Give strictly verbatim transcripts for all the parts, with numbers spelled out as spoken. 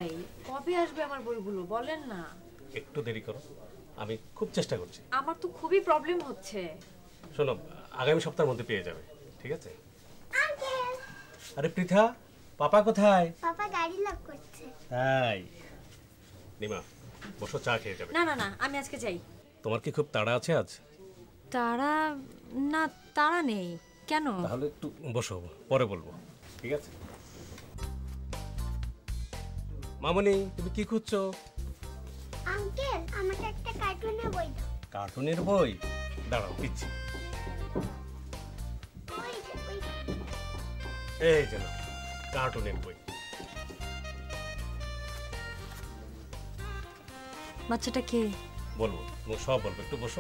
কবে আসবে আমার বইগুলো বলেন না। একটু দেরি করো, আমি খুব চেষ্টা করছি। আমার তো খুবই প্রবলেম হচ্ছে। শোনো, আগামী সপ্তাহের মধ্যে পেয়ে যাবে, ঠিক আছে? আরে পৃথা, পাপা কোথায়? পাপা গাড়ি লক করছে। তাই? নিমা, বসো, চা খেয়ে যাবে। না না না, আমি আজকে যাই। তোমার কি খুব তাড়া আছে আজ? তারা না, তারা নেই। কেন? তাহলে একটু বসো, পরে বলবো, ঠিক আছে? মামনি, তুমি কি খুঁজছো? আঙ্কেল, আমাকে একটা কার্টুনের বই দাও। কার্টুনের বই? দাঁড়াও, দিচ্ছি। ওই যে, ওই। এই যে নাও, কার্টুনের বই। বাচ্চাটা কে? বলবো, তুমি সব বলবো, একটু বসো।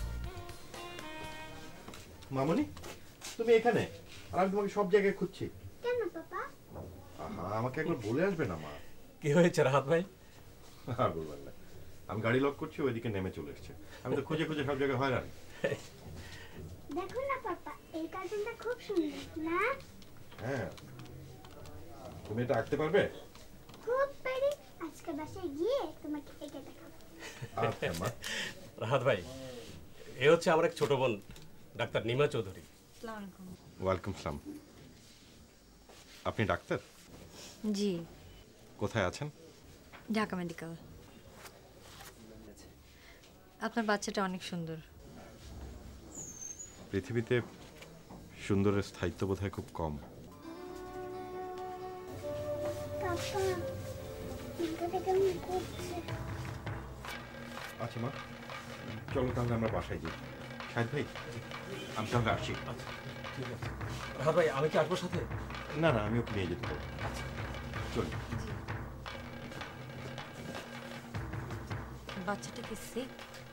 মামনি, তুমি এখানে? আর আমি তোমাকে সব জায়গায় খুঁজছি। কেন পাপা? আহা, আমাকে একবার বলে আসবে না মা? কি হয়েছে রাহাত ভাই? আর বলবেন না, আমি গাড়ি লক করছি, ওইদিকে নেমে চলে এসছে। আমি তো খুঁজে খুঁজে সব জায়গায় হয়রান। দেখো না পাপা, এই কার্টুনটা খুব সুন্দর না? হ্যাঁ, তুমি এটা আঁকতে পারবে? খুব পারি। আজকে বাসায় গিয়ে তোমাকে এঁকে দেখাবো। আচ্ছা মা। রাহাত ভাই, এ হচ্ছে আমার এক ছোট বোন, ডাক্তার নিমা চৌধুরী। ওয়েলকাম সালাম। আপনি ডাক্তার? জি। কোথায় আছেন? ঢাকা মেডিকেল। আপনার বাচ্চাটা অনেক সুন্দর। পৃথিবীতে সুন্দরের স্থায়িত্ব বোধহয় খুব কম। আচ্ছা মা, চলো তাহলে আমরা বাসায় যাই। শাহিদ ভাই, আমি তাহলে আসছি। আচ্ছা, ঠিক আছে। রাহাত ভাই, আমি কি আসবো সাথে? না না, আমি ওকে নিয়ে যেতে পারবো। আচ্ছা, চলি। বাচ্চাটা কি সিক?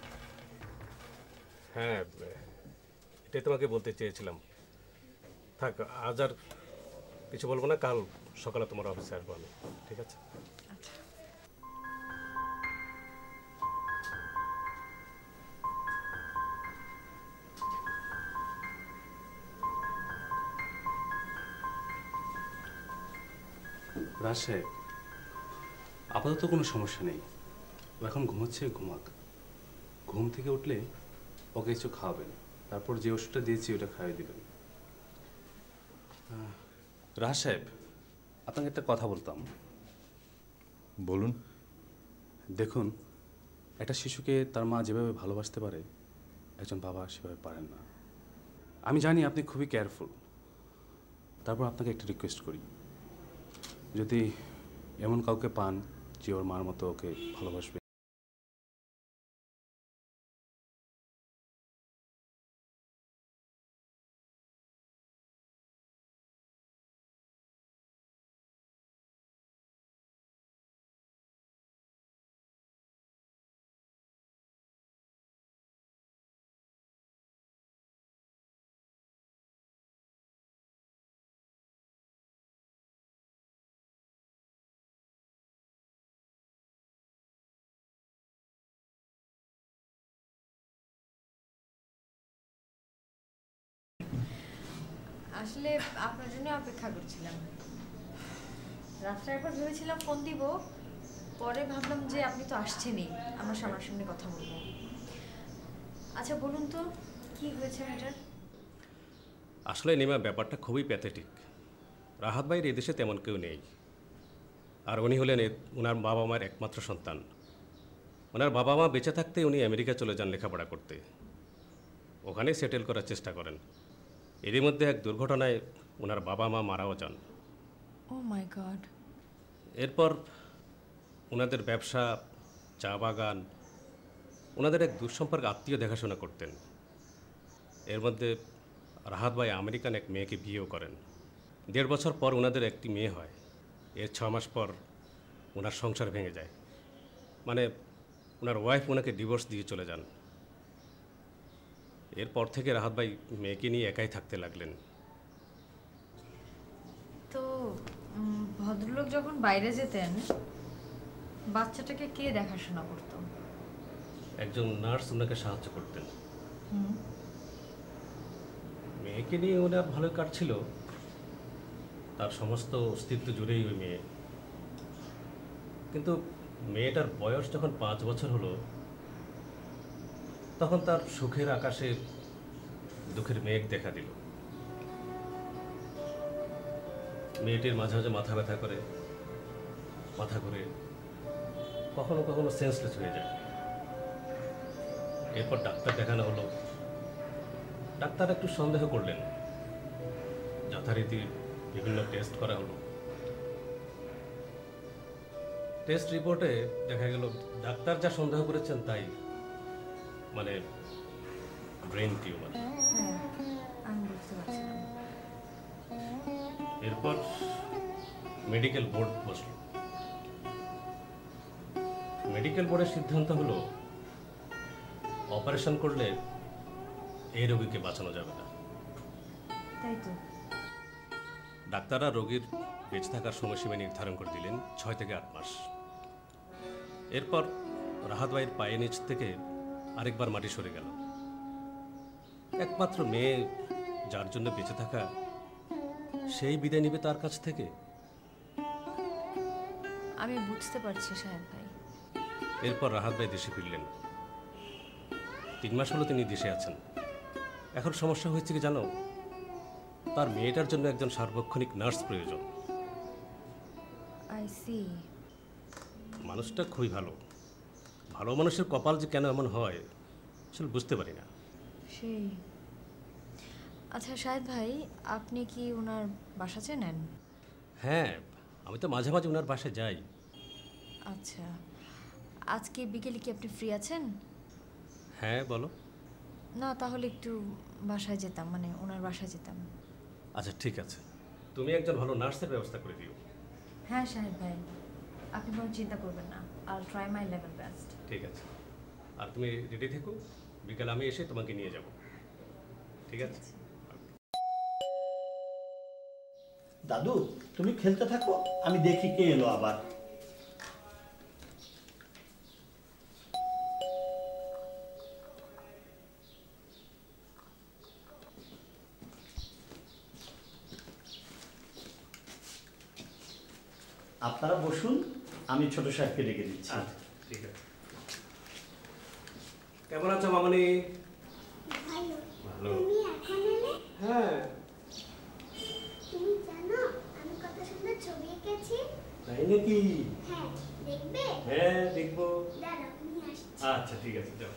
হ্যাঁ, এটাই তোমাকে বলতে চেয়েছিলাম। থাক, আজ আর কিছু বলবো না, কাল সকালে তোমার অফিসে আসবো আমি, ঠিক আছে? রাশে আপাতত কোনো সমস্যা নেই, ও এখন ঘুমোচ্ছে, ঘুমাক। ঘুম থেকে উঠলে ওকে কিছু খাওয়াবেন, তারপর যে ওষুধটা দিয়েছি ওটা খাইয়ে দেবেন। রাজ সাহেব, আপনাকে একটা কথা বলতাম। বলুন। দেখুন, একটা শিশুকে তার মা যেভাবে ভালোবাসতে পারে একজন বাবা সেভাবে পারেন না। আমি জানি আপনি খুবই কেয়ারফুল, তারপর আপনাকে একটা রিকোয়েস্ট করি, যদি এমন কাউকে পান যে ওর মার মতো ওকে ভালোবাসবে। আসলে আপনার জন্য অপেক্ষা করছিলাম। রাত্রে একবার ভেবেছিলাম ফোন দিব, পরে ভাবলাম যে আপনি তো আসছেনই, আমরা সামনাসামনি কথা বলবো। আচ্ছা বলুন তো, কি হয়েছে এটার? আসলে নিমা, ব্যাপারটা খুবই প্যাথেটিক। রাহাত ভাইয়ের এদেশে তেমন কেউ নেই, আর উনি হলেন ওনার বাবা মায়ের একমাত্র সন্তান। ওনার বাবা মা বেঁচে থাকতে উনি আমেরিকা চলে যান লেখাপড়া করতে, ওখানেই সেটেল করার চেষ্টা করেন। এরই মধ্যে এক দুর্ঘটনায় ওনার বাবা মা মারাও যান। Oh my god. এরপর ওনাদের ব্যবসা, চা বাগান, ওনাদের এক দুঃসম্পর্ক আত্মীয় দেখাশোনা করতেন। এর মধ্যে রাহাত ভাই আমেরিকান এক মেয়েকে বিয়েও করেন। দেড় বছর পর ওনাদের একটি মেয়ে হয়। এর ছ মাস পর ওনার সংসার ভেঙে যায়, মানে ওনার ওয়াইফ ওনাকে ডিভোর্স দিয়ে চলে যান। এরপর থেকে রাহাত ভাই মেয়েকে নিয়ে একাই থাকতে লাগলেন। তো ভদ্রলোক যখন বাইরে যেতেন, বাচ্চাটাকে কে দেখাশোনা করতো? একজন নার্স ওনাকে সাহায্য করতেন। মেয়েকে নিয়ে ওনার ভালো কাটছিল, তার সমস্ত অস্তিত্ব জুড়েই ওই মেয়ে। কিন্তু মেয়েটার বয়স যখন পাঁচ বছর হলো তখন তার সুখের আকাশে দুঃখের মেঘ দেখা দিল। মেয়েটির মাঝে মাঝে মাথা ব্যথা করে, মাথা ঘুরে, কখনো কখনো সেন্সলেস হয়ে যায়। এরপর ডাক্তার দেখানো হলো। ডাক্তার একটু সন্দেহ করলেন, যথারীতি বিভিন্ন টেস্ট করা হলো। টেস্ট রিপোর্টে দেখা গেল ডাক্তার যা সন্দেহ করেছেন তাই, মানে ব্রেন টিউমার। হ্যাঁ, আমি বুঝতে পারছিলাম। এরপর মেডিকেল বোর্ড বসলো। মেডিকেল বোর্ডের সিদ্ধান্ত হলো অপারেশন করলে এই রোগীকে বাঁচানো যাবে না। তাই তো। ডাক্তাররা রোগীর বেঁচে থাকার সময়সীমা নির্ধারণ করে দিলেন ছয় থেকে আট মাস। এরপর রাহাত ভাইয়ের পায়ের নিচ থেকে আরেকবার মাটি সরে গেল। একমাত্র মেয়ে যার জন্য বেঁচে থাকা, সেই বিদায় নিবে তার কাছ থেকে। আমি বুঝতে পারছি সাহেব ভাই। এরপর রাহাত ভাই দেশে ফিরলেন। তিন মাস হলো তিনি দেশে আছেন। এখন সমস্যা হয়েছে কি জানো, তার মেয়েটার জন্য একজন সার্বক্ষণিক নার্স প্রয়োজন। I see. মানুষটা খুবই ভালো। ভালো মানুষের কপাল যে কেন এমন হয় আসলে বুঝতে পারি না। সেই। আচ্ছা সাহেব ভাই, আপনি কি ওনার বাসা চেনেন? হ্যাঁ, আমি তো মাঝে মাঝে ওনার বাসায় যাই। আচ্ছা, আজকে বিকেলে কি আপনি ফ্রি আছেন? হ্যাঁ, বলো। না, তাহলে একটু বাসায় যেতাম, মানে ওনার বাসায় যেতাম। আচ্ছা ঠিক আছে, তুমি একজন ভালো নার্সের ব্যবস্থা করে দিও। হ্যাঁ সাহেব ভাই, আপনি কোনো চিন্তা করবেন না। আইল ট্রাই মাই লেভেল বেস্ট। ঠিক আছে, আর তুমি রেডি থেকো, বিকালে আমি এসে তোমাকে নিয়ে যাব। ঠিক আছে? দাদু, তুমি খেলতে থাকো, আমি দেখি কে এলো আবার। আপনারা বসুন, আমি ছোট সাহেবকে ডেকে দিচ্ছি। আচ্ছা ঠিক আছে। কেমন আছো মামনি? ভালো। ভালো। তুমি এখন এলে? হ্যাঁ। তুমি জানো আমি কত সুন্দর ছবি এঁকেছি? তাই নাকি? হ্যাঁ, দেখবে? হ্যাঁ, দেখবো। দাঁড়াও, নিয়ে আসছি। আচ্ছা ঠিক আছে, যাও।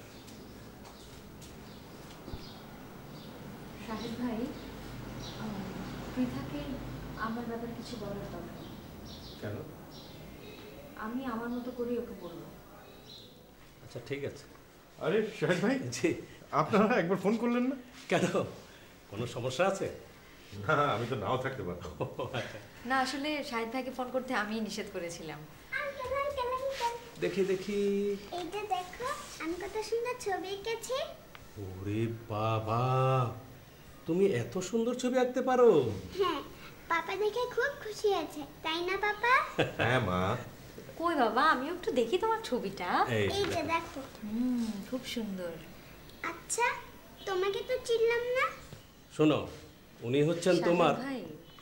সাহেব ভাই, পৃথাকে আমার ব্যাপারে কিছু বলার দরকার। কেন? আমি আমার মতো করেই ওকে বলবো। আচ্ছা ঠিক আছে। আরে শাহেদ ভাই, জি। আপনারা একবার ফোন করলেন না? কেন, কোনো সমস্যা আছে? না, আমি তো নাও থাকতে পারতাম। আচ্ছা, না, আসলে শাহিদ ভাইকে ফোন করতে আমি নিষেধ করেছিলাম। আঙ্কেল, আঙ্কেল, আঙ্কেল, দেখি দেখি। এইটা দেখো, আমি কত সুন্দর ছবি এঁকেছি। ওরে বাবা, তুমি এত সুন্দর ছবি আঁকতে পারো? হ্যাঁ, পাপা দেখে খুব খুশি আছে, তাই না পাপা? হ্যাঁ মা। কই বাবা, আমিও একটু দেখি তোমার ছবিটা। এই এই যে দেখো। হুম, খুব সুন্দর। আচ্ছা, তোমাকে তো চিনলাম না। শোনো, উনি হচ্ছেন শাহিদ তোমার। ভাই,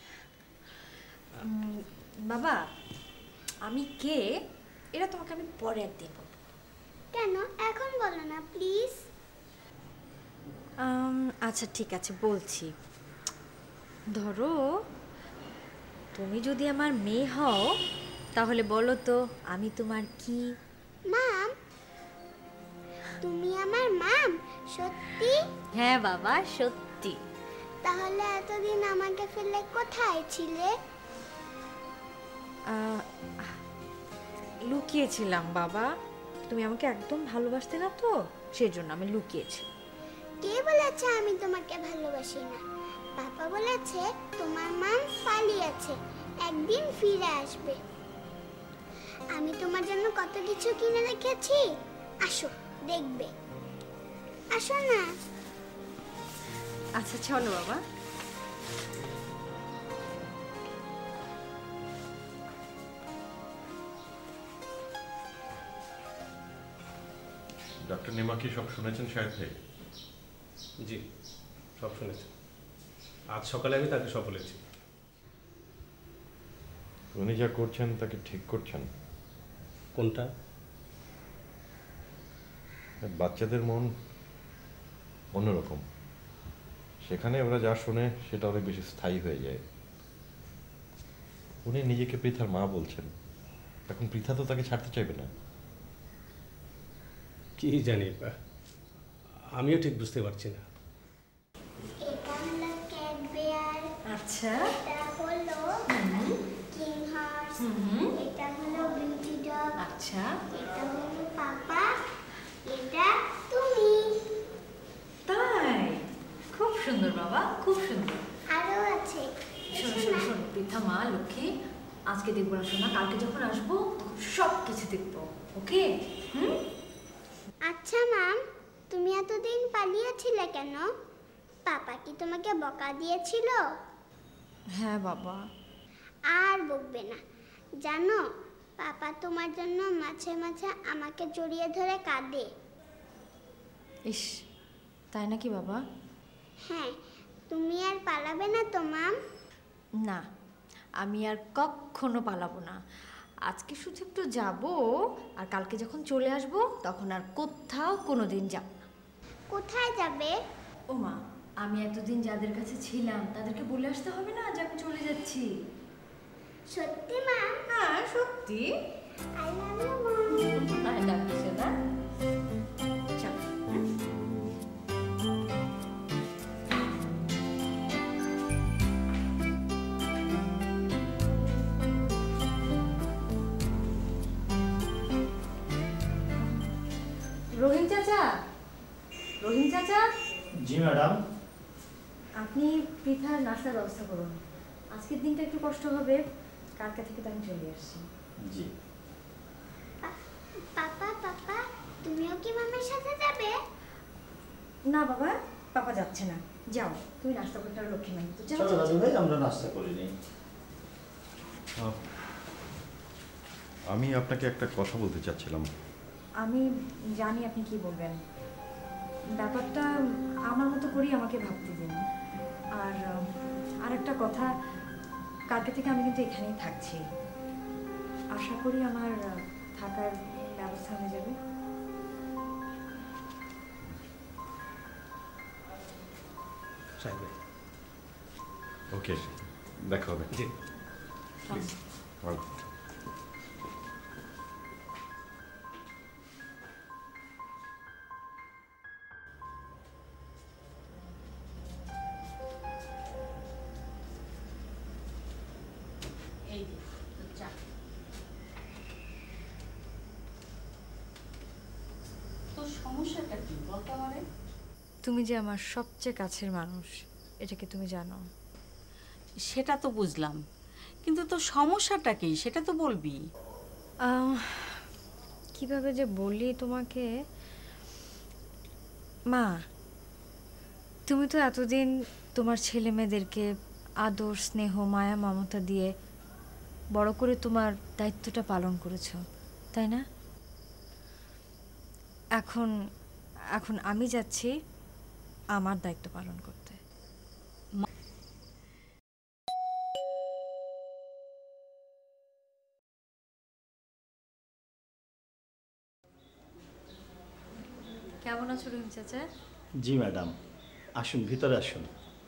উম, বাবা আমি কে এটা তোমাকে আমি পরে একদিন বলবো। কেন এখন বলো না প্লিজ? আচ্ছা ঠিক আছে, বলছি। ধরো তুমি যদি আমার মেয়ে হও তাহলে বলো তো আমি তোমার কি? মাম, তুমি আমার মাম? সত্যি? হ্যাঁ বাবা, সত্যি। তাহলে এতদিন আমাকে ফেলে কোথায় ছিলে? আহ, লুকিয়েছিলাম বাবা, তুমি আমাকে একদম ভালোবাসতে না তো, সেই জন্য আমি লুকিয়েছি। কে বলেছে আমি তোমাকে ভালোবাসি না? পাপা বলেছে তোমার মাম পালিয়েছে, একদিন ফিরে আসবে। আমি তোমার জন্য কত কিছু কিনে রেখেছি, আসো দেখবে। আসো না। আচ্ছা চলো বাবা। ডক্টর নেমা কি সব শুনেছেন শাহেদ ভাই? জি, সব শুনেছি। আজ সকালে আমি তাকে সব বলেছি। উনি যা করছেন তাকে ঠিক করছেন? কোনটা? বাচ্চাদের মন অন্যরকম, সেখানে ওরা যা শোনে সেটা অনেক বেশি স্থায়ী হয়ে যায়। উনি নিজেকে পৃথার মা বলছেন, এখন পৃথা তো তাকে ছাড়তে চাইবে না। কি জানি, আমিও ঠিক বুঝতে পারছি না। এটা হলো ক্যাট বেয়ার, আচ্ছা, এটা হলো কিং হর্স, এটা হলো বিউটি ডগ, আচ্ছা, এটা হলো পাপা, এটা তুমি। তাই? খুব সুন্দর বাবা, খুব সুন্দর। আরো আছে। শোনো শোনো শোনো পৃথা মা লক্ষ্মী, আজকে দেখবো না শোনা, কালকে যখন আসবো তখন সব কিছু দেখবো, ওকে? হুম। আচ্ছা মাম, তুমি এতদিন পালিয়েছিলে কেন? পাপা কি তোমাকে বকা দিয়েছিল? হ্যাঁ বাবা। আর বকবে না। জানো, পাপা তোমার জন্য মাঝে মাঝে আমাকে জড়িয়ে ধরে কাঁদে। ইস, তাই নাকি বাবা? হ্যাঁ, তুমি আর পালাবে না তো মাম? না, আমি আর কখনো পালাবো না। আজকে শুধু একটু যাবো, আর কালকে যখন চলে আসবো তখন আর কোথাও কোনো দিন যাব না। কোথায় যাবে? ও মা, আমি এতদিন যাদের কাছে ছিলাম তাদেরকে বলে আসতে হবে না যে আমি চলে যাচ্ছি। সত্যি মাম? হ্যাঁ সত্যি। I love you mum. I love you সোনা। চল। রহিম চাচা, রহিম চাচা, জি ম্যাডাম। আপনি পৃথার নাস্তার ব্যবস্থা করুন। আজকের দিনটা একটু কষ্ট হবে, কালকে থেকে তো আমি চলে আসছি। জি। পাপা পাপা, তুমিও কি মামের সাথে যাবে? না বাবা, পাপা যাচ্ছে না। যাও, তুমি নাস্তা করতে আর লক্ষ্মী নাই তো। যাও চলো যাও, দাদু যাও। ভাই, আমরা নাস্তা করে নিই। আহ, আমি আপনাকে একটা কথা বলতে চাচ্ছিলাম। আমি জানি আপনি কি বলবেন। ব্যাপারটা আমার মতো করেই আমাকে ভাবতে দিন। আর আর একটা কথা, কালকে থেকে আমি কিন্তু এখানেই থাকছি। আশা করি আমার আহ, থাকার ব্যবস্থা হয়ে যাবে। সাহেব, ওকে, দেখা হবে। জি। প্লিজ। এই যে, চা। তোর সমস্যাটা কি বলতো আমারে? তুমি যে আমার সবচেয়ে কাছের মানুষ, এটা কি তুমি জানো? সেটা তো বুঝলাম, কিন্তু তোর সমস্যাটা কি সেটা তো বলবি। আহ, কিভাবে যে বলি তোমাকে। মা, তুমি তো এতদিন তোমার ছেলে মেয়েদেরকে আদর স্নেহ মায়া মমতা দিয়ে বড় করে তোমার দায়িত্বটা পালন করেছো, তাই না? এখন এখন আমি যাচ্ছি আমার দায়িত্ব পালন করতে। কেমন আছো রহিম চাচা? জি ম্যাডাম, আসুন ভিতরে আসুন।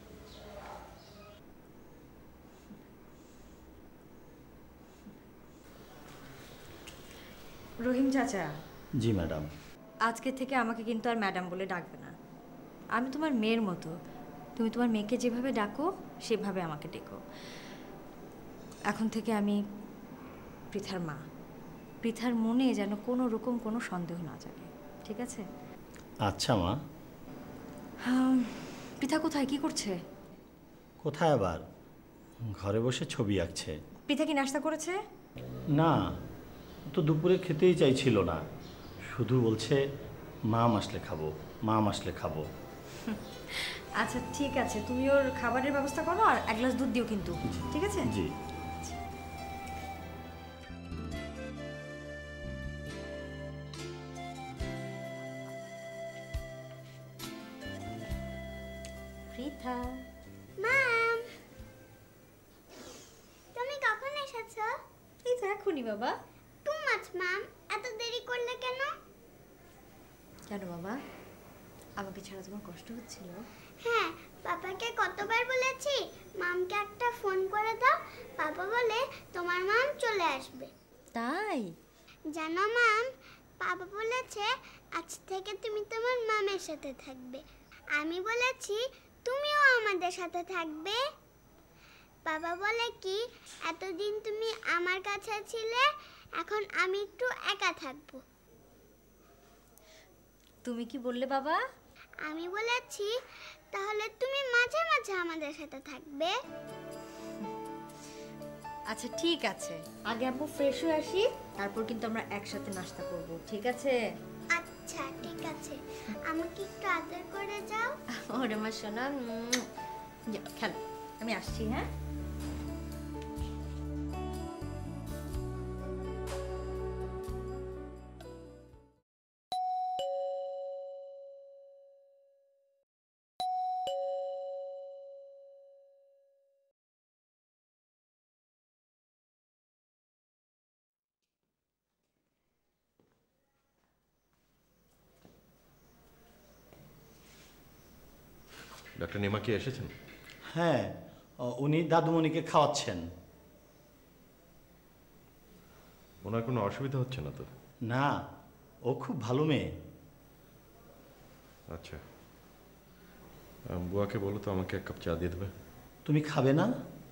রহিম চাচা, জি ম্যাডাম। আজকে থেকে আমাকে কিন্তু আর ম্যাডাম বলে ডাকবে না। আমি তোমার মেয়ের মতো, তুমি তোমার মেয়েকে যেভাবে ডাকো সেভাবে আমাকে ডেকো। এখন থেকে আমি পৃথার মা। পৃথার মনে যেন কোনো রকম কোনো সন্দেহ না জাগে, ঠিক আছে? আচ্ছা মা। হ্যাঁ, পৃথা কোথায়, কি করছে? কোথায় আবার? ঘরে বসে ছবি আঁকছে। পৃথা কি নাস্তা করেছে? না, ও তো দুপুরে খেতেই চাইছিল না, শুধু বলছে মা আসলে খাবো, মা আসলে খাবো। আচ্ছা ঠিক আছে, তুমি ওর খাবারের ব্যবস্থা করো আর এক গ্লাস দুধ দিও কিন্তু, ঠিক আছে? জি। পৃথা, মাম, তুমি কখন এসেছো? এই তো এখনই বাবা। টু মাচ মাম এত দেরি করলে কেন? কেন বাবা, আমাকে ছাড়া তোমার কষ্ট হচ্ছিল? হ্যাঁ, পাপাকে কতবার বলেছি মামকে একটা ফোন করে দাও, পাপা বলে তোমার মাম চলে আসবে। তাই? জানো মাম, পাপা বলেছে আজ থেকে তুমি তোমার মামের সাথে থাকবে। আমি বলেছি তুমিও আমাদের সাথে থাকবে। বাবা বলে কি এতদিন তুমি আমার কাছে ছিলে, এখন আমি একটু একা থাকবো। তুমি কি বললে বাবা? আমি বলেছি তাহলে তুমি মাঝে মাঝে আমাদের সাথে থাকবে। আচ্ছা ঠিক আছে, আগে আম্মু ফ্রেশ হয়ে আসি, তারপর কিন্তু আমরা একসাথে নাস্তা করব, ঠিক আছে? আচ্ছা ঠিক আছে, আমাকে একটু আদর করে যাও। ওরে মা সোনা, যাও খেলো, আমি আসছি। হ্যাঁ ডাক্তার নিমা কি এসেছেন? হ্যাঁ, উনি দাদুমণিকে খাওয়াচ্ছেন। ওনার কোনো অসুবিধা হচ্ছে না তো? না, ও খুব ভালো মেয়ে। আচ্ছা, বুয়াকে বলো তো আমাকে এক কাপ চা দিয়ে দেবে। তুমি খাবে না?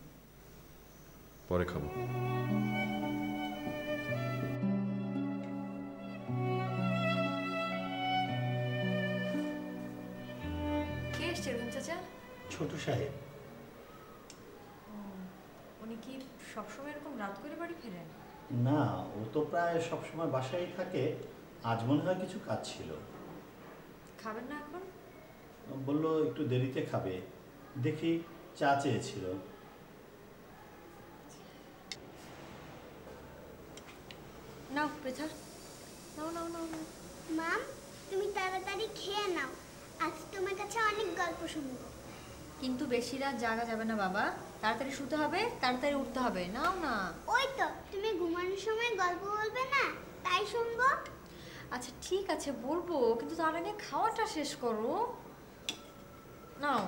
পরে খাবো। কে এসছে রুম চাচা? ছোট সাহেব। উনি কি সবসময় এরকম রাত করে বাড়ি ফেরেন? না, ও তো প্রায় সবসময় বাসায় থাকে। আজ মনে হয় কিছু কাজ ছিল। খাবেন না এখন? বললো একটু দেরিতে খাবে, দেখি চা চেয়েছিল। নাও পৃথা, নাও নাও নাও নাও। মাম তুমি তাড়াতাড়ি খেয়ে নাও, আজ তোমার কাছে অনেক গল্প শুনবো। কিন্তু বেশি রাত জাগা যাবে না বাবা, তাড়াতাড়ি শুতে হবে, তাড়াতাড়ি উঠতে হবে। নাও না। ওই তো তুমি ঘুমানোর সময় গল্প বলবে না, তাই শুনবো। আচ্ছা ঠিক আছে বলবো, কিন্তু তার আগে খাওয়াটা শেষ করো। নাও।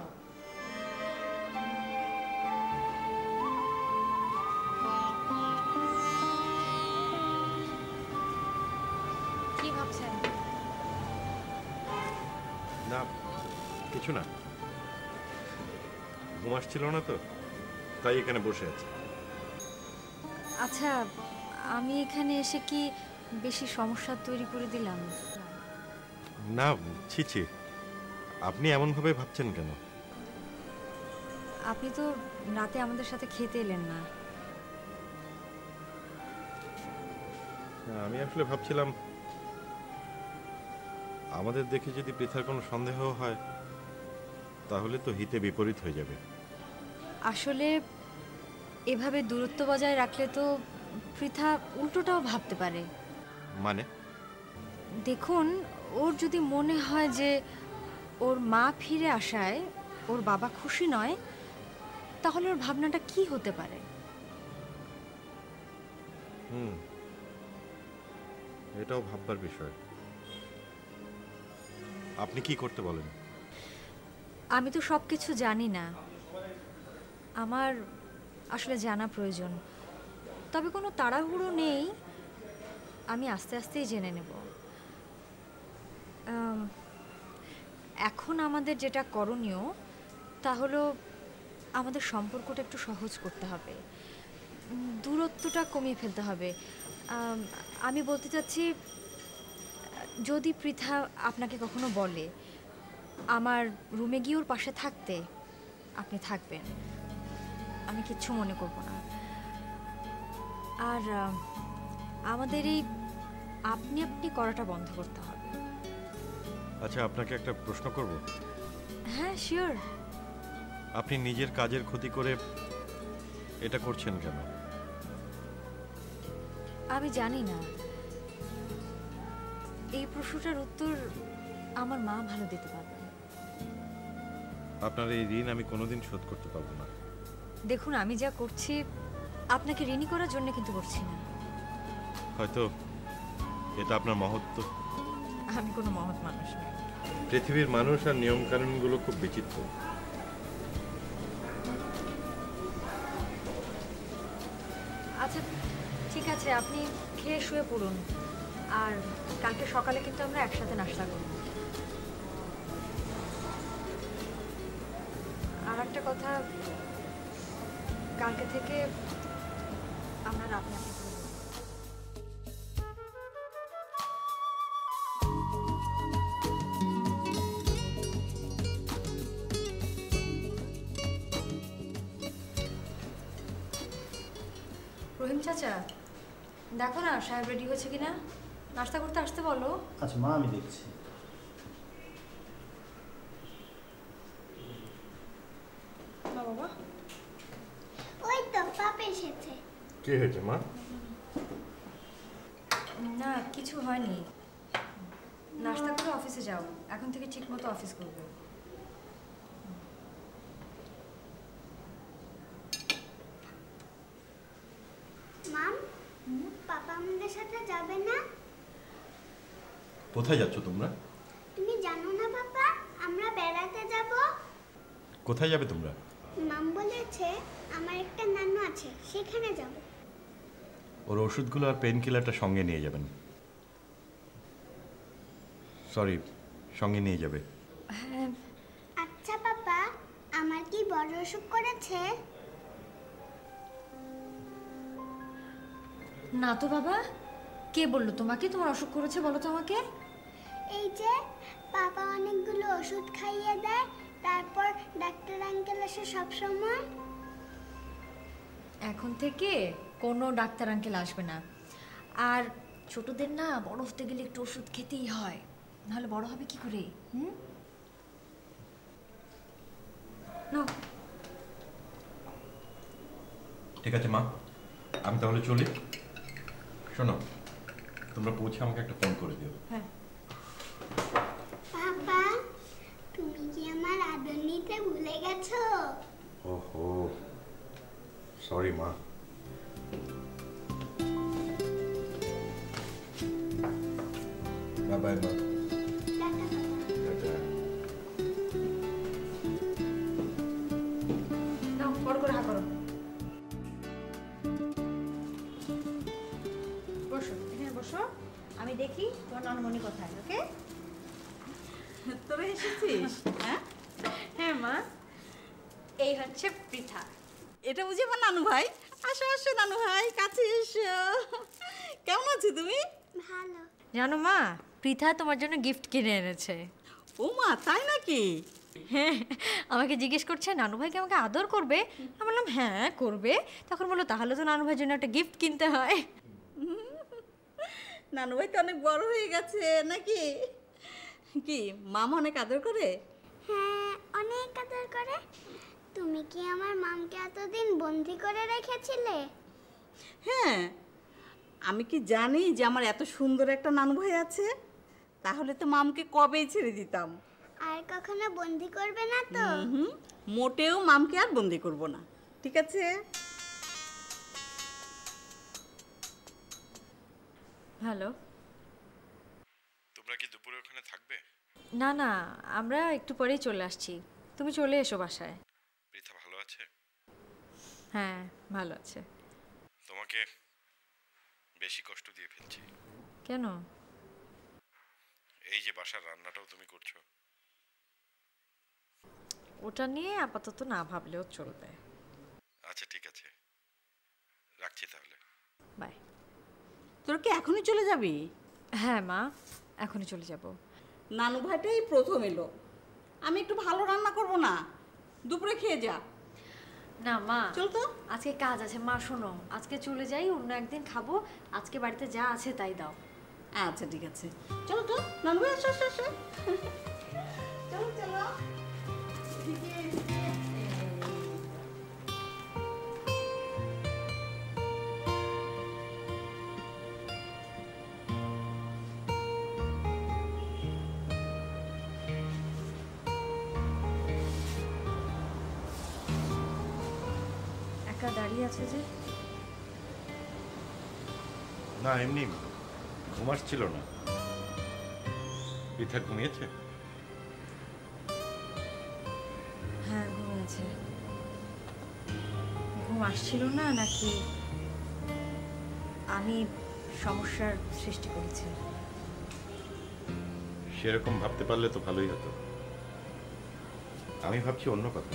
কি ভাবছেন? না কিছু না, ঘুম আসছিল না তো, তাই এখানে বসে আছি। আচ্ছা, আমি এখানে এসে কি বেশি সমস্যা তৈরি করে দিলাম? না ছি ছি, আপনি এমনভাবে ভাবছেন কেন? আপনি তো রাতে আমাদের সাথে খেতে এলেন না। আমি আসলে ভাবছিলাম আমাদের দেখে যদি পৃথার কোনো সন্দেহ হয় তাহলে তো হিতে বিপরীত হয়ে যাবে। আসলে এভাবে দূরত্ব বজায় রাখলে তো পৃথা উল্টোটাও ভাবতে পারে। মানে? দেখুন, ওর যদি মনে হয় যে ওর মা ফিরে আসায় ওর বাবা খুশি নয়, তাহলে ওর ভাবনাটা কি হতে পারে? হুম, এটাও ভাববার বিষয়। আপনি কি করতে বলেন? আমি তো সব কিছু জানি না, আমার আসলে জানা প্রয়োজন। তবে কোনো তাড়াহুড়ো নেই, আমি আস্তে আস্তেই জেনে নেব। আম, এখন আমাদের যেটা করণীয় তা হলো আমাদের সম্পর্কটা একটু সহজ করতে হবে, উম, দূরত্বটা কমিয়ে ফেলতে হবে। আম, আমি বলতে চাচ্ছি, যদি পৃথা আপনাকে কখনো বলে আমার রুমে গিয়ে ওর পাশে থাকতে, আপনি থাকবেন, আমি কিচ্ছু মনে করব না। আর আহ, আমাদের এই আপনি আপনি করাটা বন্ধ করতে হবে। আচ্ছা, আপনাকে একটা প্রশ্ন করব। হ্যাঁ শিওর। আপনি নিজের কাজের ক্ষতি করে এটা করছেন কেন? আমি জানি না, এই প্রশ্নটার উত্তর আমার মা ভালো দিতে পারবে। আপনার এই ঋণ আমি কোনোদিন শোধ করতে পারবো না। দেখুন, আমি যা করছি আপনাকে ঋণী করার জন্য কিন্তু করছি না। হয়তো এটা আপনার মহত্ব। আমি কোনো মহৎ মানুষ নই। পৃথিবীর মানুষ আর নিয়ম কানুনগুলো খুব বিচিত্র। আচ্ছা ঠিক আছে, আপনি খেয়ে শুয়ে পড়ুন, আর কালকে সকালে কিন্তু আমরা একসাথে নাস্তা করব। আর একটা কথা, কালকে থেকে আমরা রাতে আপনি করব। রহিম চাচা, দেখো না সাহেব রেডি হয়েছে কিনা, নাস্তা করতে আসতে বলো। আচ্ছা মা, আমি দেখছি। বাবা, ওই তো পাপা এসেছে। কি হয়েছে মা? না কিছু হয়নি, নাস্তা করে অফিসে যাও, এখন থেকে ঠিক মতো অফিস করবে। মাম, পাপা আমাদের সাথে যাবে না? কোথায় যাচ্ছ তোমরা? তুমি জানো না পাপা, আমরা বেড়াতে যাব। কোথায় যাবে তোমরা? মাম বলেছে আমার একটা নানু আছে, সেখানে যাব। ওর ওষুধগুলো আর পেন কিলারটা সঙ্গে নিয়ে যাবেন। সরি, সঙ্গে নিয়ে যাবে। হ্যাঁ। আচ্ছা পাপা, আমার কি বড় অসুখ করেছে? না তো বাবা, কে বললো তোমাকে তোমার অসুখ করেছে, বলো তো আমাকে। এই যে পাপা অনেকগুলো ওষুধ খাইয়ে দেয়, তারপর ডাক্তার আঙ্কেল এসে সব সময়। এখন থেকে কোনো ডাক্তার আঙ্কেল আসবে না, আর ছোটদের না বড় হতে গেলে একটু ওষুধ খেতেই হয়, নাহলে বড় হবে কি করে? হুম, নাও। ঠিক আছে মা, আমি তাহলে চলি। শোনো, তোমরা পৌঁছে আমাকে একটা ফোন করে দিও। হ্যাঁ। পাপা, তুমি কি আমার আদর নিতে ভুলে গেছো? ওহো, সরি মা। বাই বাই মা। টাটা পাপা। টাটা। নাও, বড় করে হা করো। বসো, এখানে বসো, আমি দেখি তোমার নানমণি কোথায়। ওকে? তোরা এসেছিস? হ্যাঁ হ্যাঁ মা, এই হচ্ছে পৃথা। এটা বুঝি আমার নানু ভাই। আসো আসো নানু ভাই, কাছে এসো। কেমন আছো তুমি? ভালো। জানো মা, পৃথা তোমার জন্য গিফট কিনে এনেছে। ও মা, তাই নাকি? হ্যাঁ, আমাকে জিজ্ঞেস করছে নানু ভাই কি আমাকে আদর করবে। আমি বললাম হ্যাঁ করবে। তখন বললো তাহলে তো নানু ভাইয়ের জন্য একটা গিফট কিনতে হয়। নানু ভাই তো অনেক বড় হয়ে গেছে নাকি? কি মামা অনেক আদর করে? হ্যাঁ, অনেক আদর করে। তুমি কি আমার মামকে এতদিন বন্দি করে রেখেছিলে? হ্যাঁ, আমি কি জানি যে আমার এত সুন্দর একটা নানু ভাই আছে? তাহলে তো মামকে কবেই ছেড়ে দিতাম। আর কখনো বন্দি করবে না তো? হুম, মোটেও মামকে আর বন্দি করব না, ঠিক আছে? হ্যালো। তোমরা কি দুপুরে ওখানে থাকবে? না না, আমরা একটু পরেই চলে আসছি, তুমি চলে এসো বাসায়। পৃথা ভালো আছে? হ্যাঁ ভালো আছে। তোমাকে বেশি কষ্ট দিয়ে ফেলছি। কেন? এই যে বাসার রান্নাটাও তুমি করছো। ওটা নিয়ে আপাতত না ভাবলেও চলবে। আচ্ছা ঠিক আছে, রাখছি তাহলে। বাই। তোর কি এখনই চলে যাবি? হ্যাঁ মা, এখনই চলে যাব। নানু ভাইটাই প্রথম এলো, আমি একটু ভালো রান্না করব না? দুপুরে খেয়ে যা। না মা, চল তো। আজকে কাজ আছে মা, শোনো আজকে চলে যাই, অন্য একদিন খাবো, আজকে বাড়িতে যা আছে তাই দাও। আচ্ছা ঠিক আছে, চলো তো নানু ভাই, আসো আসো আসো। চলো চলো। একা দাঁড়িয়ে আছে যে? না এমনি ঘুম আসছিল না? পৃথা ঘুমিয়েছে? হ্যাঁ ঘুমিয়েছে। ঘুম আসছিল না নাকি আমি সমস্যার সৃষ্টি করেছি? সেরকম ভাবতে পারলে তো ভালোই হতো। আমি ভাবছি অন্য কথা।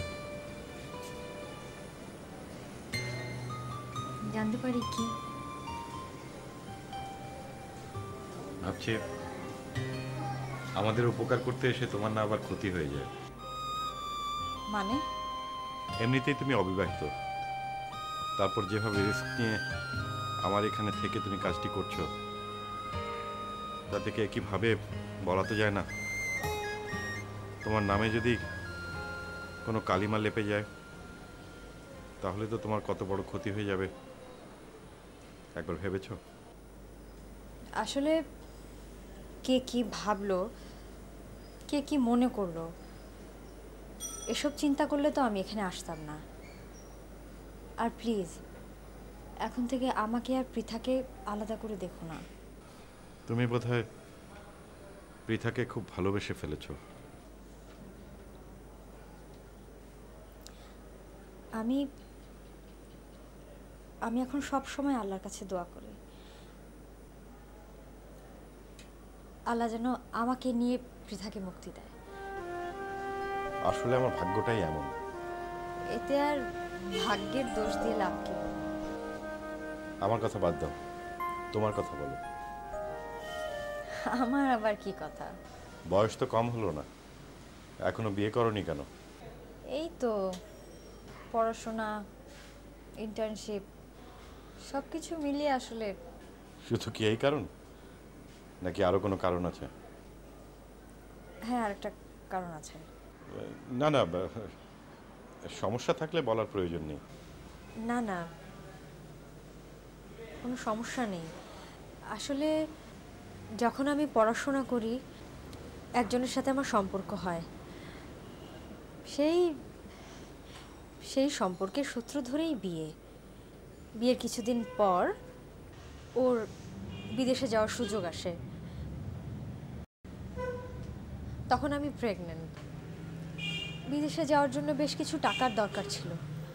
জানতে পারি কি? ভাবছি আমাদের উপকার করতে এসে তোমার না আবার ক্ষতি হয়ে যায়। মানে? এমনিতেই তুমি অবিবাহিত, তারপর যেভাবে রিস্ক নিয়ে আমার এখানে থেকে তুমি কাজটি করছো, তাতে কে কি ভাবে বলা তো যায় না। তোমার নামে যদি কোনো কালিমা লেপে যায় তাহলে তো তোমার কত বড় ক্ষতি হয়ে যাবে একবার ভেবেছো? আসলে কে কি ভাবলো, কে কি মনে করলো, এসব চিন্তা করলে তো আমি এখানে আসতাম না। আর প্লিজ এখন থেকে আমাকে আর পৃথাকে আলাদা করে দেখো না। তুমি বোধহয় পৃথাকে খুব ভালোবেসে ফেলেছো। আমি আমি এখন সব সময় আল্লাহর কাছে দোয়া করি আল্লাহ যেন আমাকে নিয়ে পৃথাকে মুক্তি দেয়। আসলে আমার ভাগ্যটাই এমন। এতে আর ভাগ্যের দোষ দিয়ে লাভ কি? আমার কথা বাদ দাও, তোমার কথা বলো। আমার আবার কি কথা? বয়স তো কম হলো না, এখনো বিয়ে করনি কেন? এই তো পড়াশোনা, ইন্টার্নশিপ সব কিছু মিলিয়ে আসলে। শুধু কি এই কারণ নাকি আরো কোনো কারণ আছে? হ্যাঁ আরেকটা কারণ আছে। না না, সমস্যা থাকলে বলার প্রয়োজন নেই। না না কোনো সমস্যা নেই। আসলে যখন আমি পড়াশোনা করি একজনের সাথে আমার সম্পর্ক হয়, সেই সেই সম্পর্কের সূত্র ধরেই বিয়ে। বিয়ের কিছুদিন পর ওর বিদেশে যাওয়ার সুযোগ আসে, তখন আমি প্রেগন্যান্ট। বিদেশে যাওয়ার জন্য বেশ কিছু টাকার দরকার ছিল।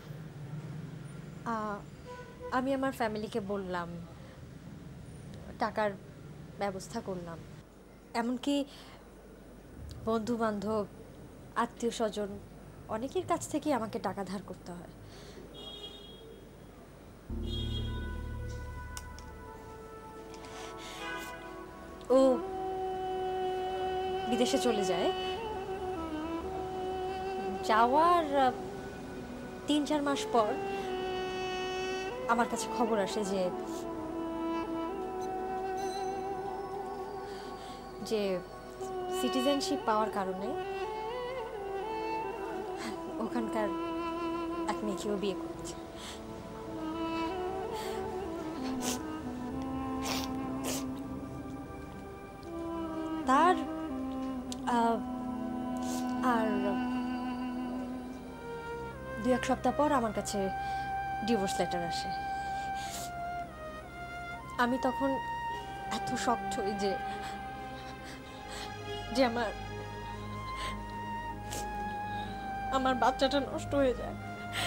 আমি আমার ফ্যামিলিকে বললাম, টাকার ব্যবস্থা করলাম। এমনকি বন্ধু বান্ধব, আত্মীয় স্বজন অনেকের কাছ থেকে আমাকে টাকা ধার করতে হয়। ও বিদেশে চলে যায়। যাওয়ার তিন চার মাস পর আমার কাছে খবর আসে যে যে সিটিজেনশিপ পাওয়ার কারণে ওখানকার এক মেয়েকেও বিয়ে করেছে। তার আর দু এক সপ্তাহ পর আমার কাছে ডিভোর্স লেটার আসে। আমি তখন এত শকড হই যে যে আমার আমার বাচ্চাটা নষ্ট হয়ে যায়।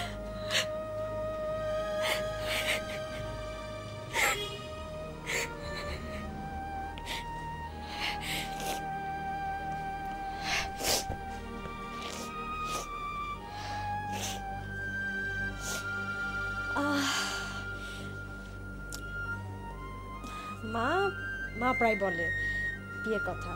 মা মা প্রায় বলে বিয়ের কথা।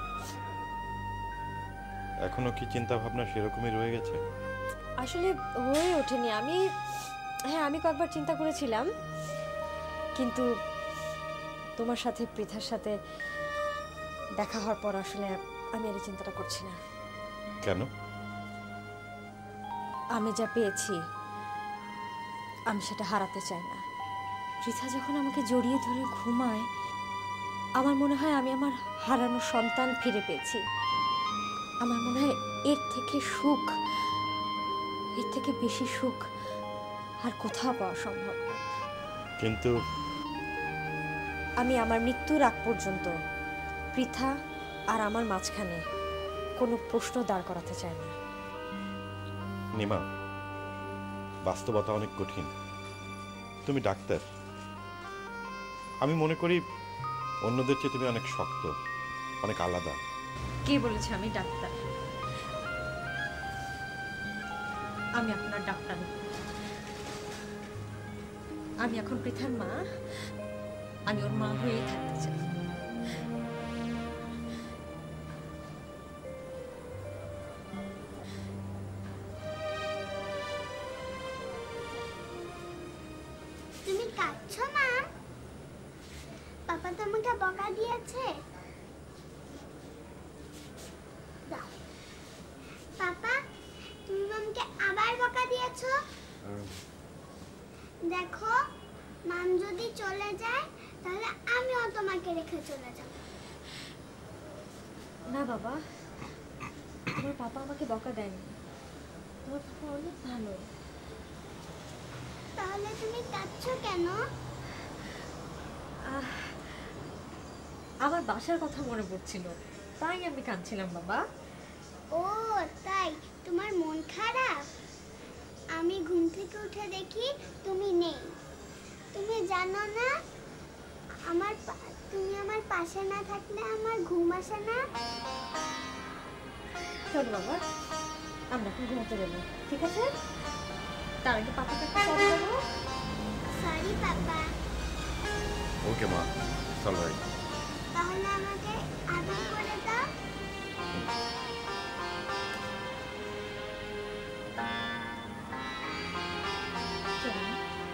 এখনো কি চিন্তা ভাবনা সেরকমই রয়ে গেছে? আসলে হয়ে ওঠেনি। আমি হ্যাঁ আমি কয়েকবার চিন্তা করেছিলাম, কিন্তু তোমার সাথে পৃথার সাথে দেখা হওয়ার পর আসলে আমি আর এই চিন্তাটা করছি না। কেন? আমি যা পেয়েছি আমি সেটা হারাতে চাই না। পৃথা যখন আমাকে জড়িয়ে ধরে ঘুমায় আমার মনে হয় আমি আমার হারানো সন্তান ফিরে পেয়েছি। আমার মনে হয় এর থেকে সুখ, এর থেকে বেশি সুখ আর কোথাও পাওয়া সম্ভব না। কিন্তু আমি আমার মৃত্যুর আগ পর্যন্ত পৃথা আর আমার মাঝখানে কোনো প্রশ্ন দাঁড় করাতে চাই না। নিমা, বাস্তবতা অনেক কঠিন। তুমি ডাক্তার, আমি মনে করি অন্যদের চেয়ে তুমি অনেক শক্ত, অনেক আলাদা। কে বলেছে আমি ডাক্তার? আমি আপনার ডাক্তার না। আমি এখন পৃথার মা, আমি ওর মা হয়েই থাকতে চাই। তুমি কাঁদছো মা? পাপা তোমাকে বকা দিয়েছে? দাও। পাপা, তুমি মামকে আবার বকা দিয়েছো? দেখো, মাম যদি চলে যায় তাহলে আমিও তোমাকে রেখে চলে যাব। না বাবা, তোমার পাপা আমাকে বকা দেয়নি। তোমার পাপা অনেক ভালো। তাহলে তুমি কাঁদছো কেন? আহ, আমার বাসার কথা মনে পড়ছিল, তাই আমি কাঁদছিলাম বাবা। ও তাই, তোমার মন খারাপ? আমি ঘুম থেকে উঠে দেখি তুমি নেই। তুমি জানো না, আমার পা- তুমি আমার পাশে না থাকলে আমার ঘুম আসে না। চল বাবা, আমরা এখন ঘুমোতে যাবো, ঠিক আছে? তার আগে পাপাকে একটা সরি বলো। সরি পাপা। ওকে মা, চল রাইট। তাহলে আমাকে আদর করে দাও। চলো।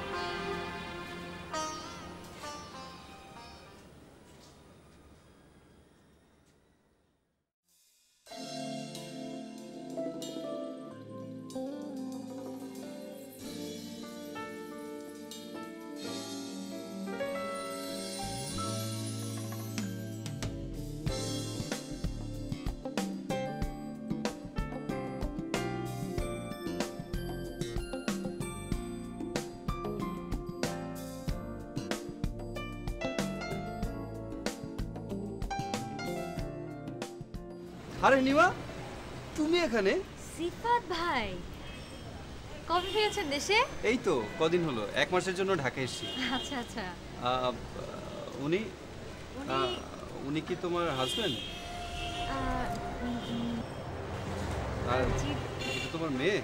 আরে নিমা, তুমি এখানে? সিফাত ভাই, কবে ফিরেছেন দেশে? এই তো কদিন হলো, এক মাসের জন্য ঢাকা এসেছি। আচ্ছা আচ্ছা। আহ, উনি উনি আহ, উনি কি তোমার হাজবেন্ড? আহ, উম, উম, আর জি, এটা তোমার মেয়ে?